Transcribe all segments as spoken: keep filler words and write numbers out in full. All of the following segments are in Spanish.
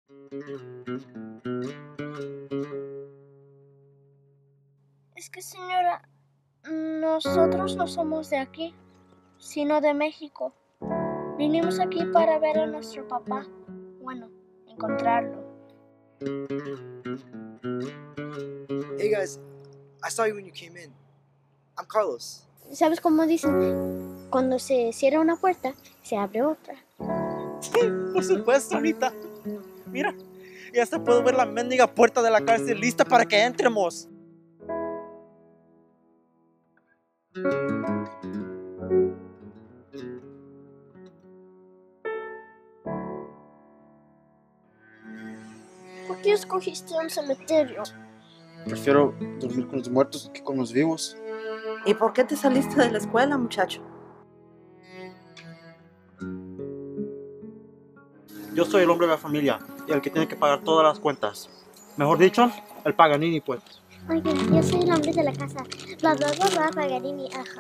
Es que, señora, nosotros no somos de aquí, sino de México. Vinimos aquí para ver a nuestro papá. Bueno, encontrarlo. Hey guys, I saw you when you came in. I'm Carlos. ¿Sabes cómo dicen? Cuando se cierra una puerta, se abre otra. Sí, por supuesto, Anita. Mira, ya hasta puedo ver la mendiga puerta de la cárcel lista para que entremos. ¿Por qué escogiste un cementerio? Prefiero dormir con los muertos que con los vivos. ¿Y por qué te saliste de la escuela, muchacho? Yo soy el hombre de la familia y el que tiene que pagar todas las cuentas. Mejor dicho, el Paganini, pues. Oye, yo soy el hombre de la casa. Bla, bla, bla, bla, Paganini, ajá.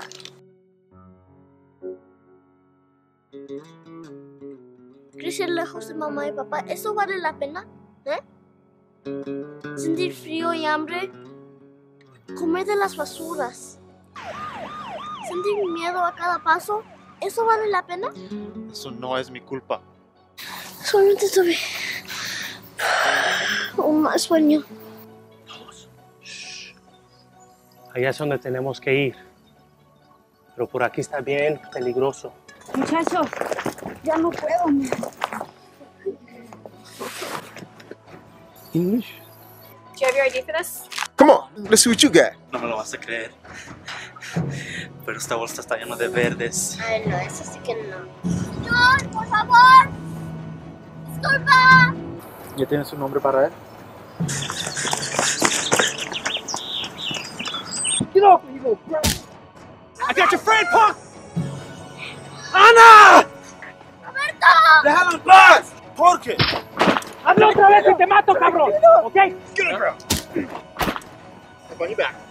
Crecer lejos de mamá y papá, ¿eso vale la pena? ¿Eh? Sentir frío y hambre. Comer de las basuras. Sentir miedo a cada paso. ¿Eso vale la pena? Eso no es mi culpa. Solamente tuve un mal sueño. Allá es donde tenemos que ir. Pero por aquí está bien peligroso. Muchachos, ya no puedo. English? Do you have your I D for this? Come on, let's see what you got. No me lo vas a creer. Pero esta bolsa está llena de verdes. Ay, no, eso sí que no. ¡Señor, por favor! ¡Disculpa! ¿Ya tienes un nombre para él? Get off me, you little brat! I got your friend, punk! ¡Ana! ¡Roberto! ¡Déjalo en paz! Jorge. ¡Habla otra vez y te mato, cabrón! ¿Ok? Get on your back.